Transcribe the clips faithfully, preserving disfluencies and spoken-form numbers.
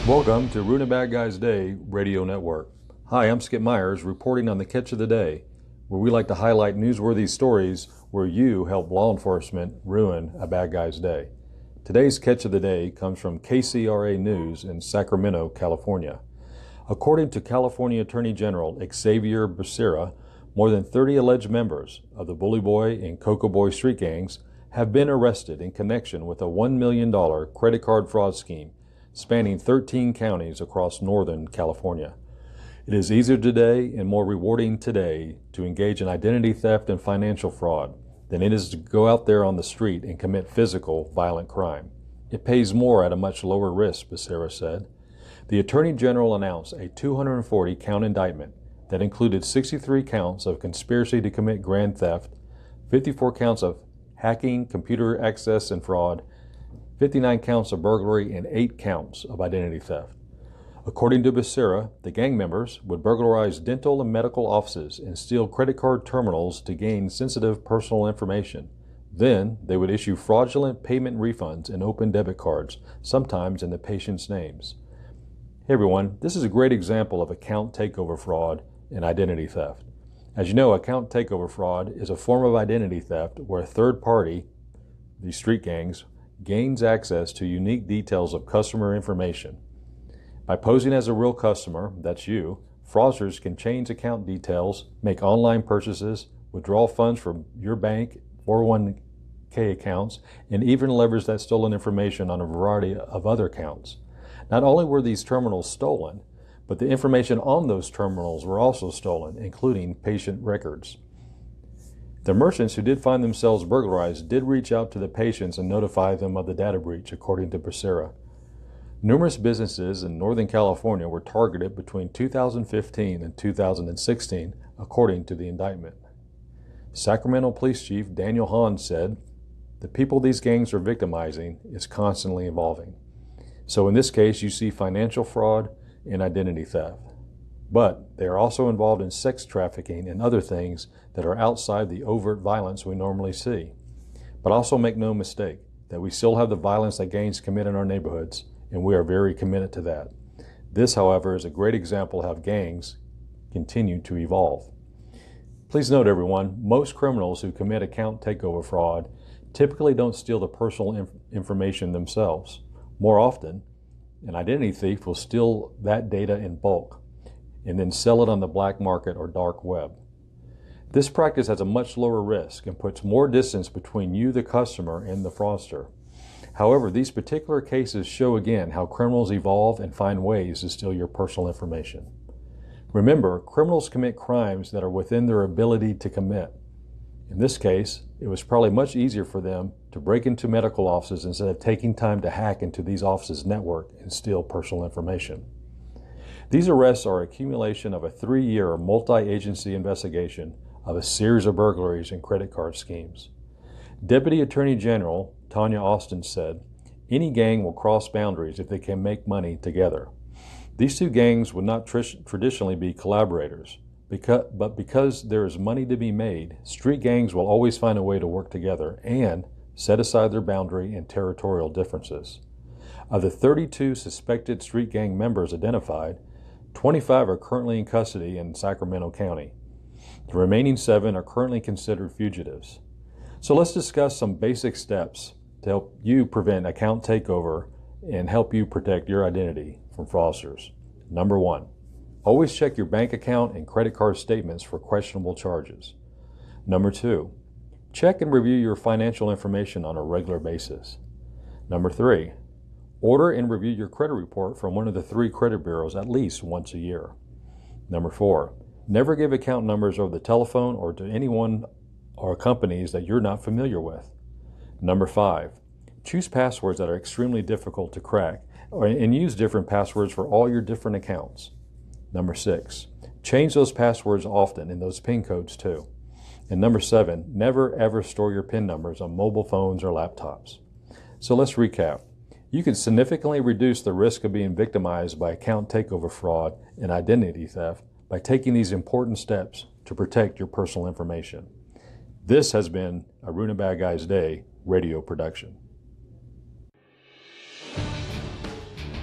Welcome to Ruin a Bad Guy's Day Radio Network. Hi, I'm Skip Myers, reporting on the Catch of the Day, where we like to highlight newsworthy stories where you help law enforcement ruin a bad guy's day. Today's Catch of the Day comes from K C R A News in Sacramento, California. According to California Attorney General Xavier Becerra, more than thirty alleged members of the Bully Boy and Cocoa Boy street gangs have been arrested in connection with a one million dollars credit card fraud scheme spanning thirteen counties across Northern California. It is easier today and more rewarding today to engage in identity theft and financial fraud than it is to go out there on the street and commit physical, violent crime. It pays more at a much lower risk, Becerra said. The Attorney General announced a two hundred forty count indictment that included sixty-three counts of conspiracy to commit grand theft, fifty-four counts of hacking, computer access and fraud, fifty-nine counts of burglary, and eight counts of identity theft. According to Becerra, the gang members would burglarize dental and medical offices and steal credit card terminals to gain sensitive personal information. Then, they would issue fraudulent payment refunds and open debit cards, sometimes in the patient's names. Hey everyone, this is a great example of account takeover fraud and identity theft. As you know, account takeover fraud is a form of identity theft where a third party, these street gangs, gains access to unique details of customer information. By posing as a real customer, that's you, fraudsters can change account details, make online purchases, withdraw funds from your bank, four oh one k accounts, and even leverage that stolen information on a variety of other accounts. Not only were these terminals stolen, but the information on those terminals were also stolen, including patient records. The merchants who did find themselves burglarized did reach out to the patients and notify them of the data breach, according to Becerra. Numerous businesses in Northern California were targeted between two thousand fifteen and two thousand sixteen, according to the indictment. Sacramento Police Chief Daniel Hahn said, "The people these gangs are victimizing is constantly evolving. So in this case, you see financial fraud and identity theft. But they are also involved in sex trafficking and other things that are outside the overt violence we normally see. But also make no mistake that we still have the violence that gangs commit in our neighborhoods, and we are very committed to that. This, however, is a great example of how gangs continue to evolve." Please note, everyone, most criminals who commit account takeover fraud typically don't steal the personal inf- information themselves. More often, an identity thief will steal that data in bulk and then sell it on the black market or dark web. This practice has a much lower risk and puts more distance between you, the customer, and the fraudster. However, these particular cases show again how criminals evolve and find ways to steal your personal information. Remember, criminals commit crimes that are within their ability to commit. In this case, it was probably much easier for them to break into medical offices instead of taking time to hack into these offices' network and steal personal information. These arrests are accumulation of a three-year multi-agency investigation of a series of burglaries and credit card schemes. Deputy Attorney General Tanya Austin said, "Any gang will cross boundaries if they can make money together. These two gangs would not tr- traditionally be collaborators, because, but because there is money to be made, street gangs will always find a way to work together and set aside their boundary and territorial differences. Of the thirty-two suspected street gang members identified, twenty-five are currently in custody in Sacramento County. The remaining seven are currently considered fugitives." So let's discuss some basic steps to help you prevent account takeover and help you protect your identity from fraudsters. Number one, always check your bank account and credit card statements for questionable charges. Number two, check and review your financial information on a regular basis. Number three, order and review your credit report from one of the three credit bureaus at least once a year. Number four, never give account numbers over the telephone or to anyone or companies that you're not familiar with. Number five, choose passwords that are extremely difficult to crack or, and use different passwords for all your different accounts. Number six, change those passwords often and those PIN codes too. And number seven, never ever store your PIN numbers on mobile phones or laptops. So let's recap. You can significantly reduce the risk of being victimized by account takeover fraud and identity theft by taking these important steps to protect your personal information. This has been a Ruin a Bad Guy's Day radio production.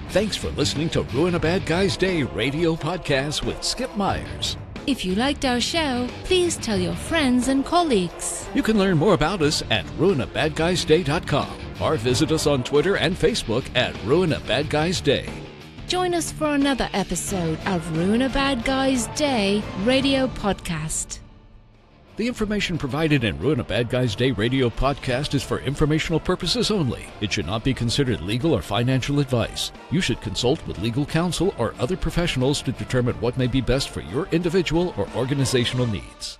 Thanks for listening to Ruin a Bad Guy's Day radio podcast with Skip Myers. If you liked our show, please tell your friends and colleagues. You can learn more about us at ruin a bad guys day dot com or visit us on Twitter and Facebook at Ruin a Bad Guy's Day. Join us for another episode of Ruin a Bad Guy's Day radio podcast. The information provided in Ruin a Bad Guy's Day radio podcast is for informational purposes only. It should not be considered legal or financial advice. You should consult with legal counsel or other professionals to determine what may be best for your individual or organizational needs.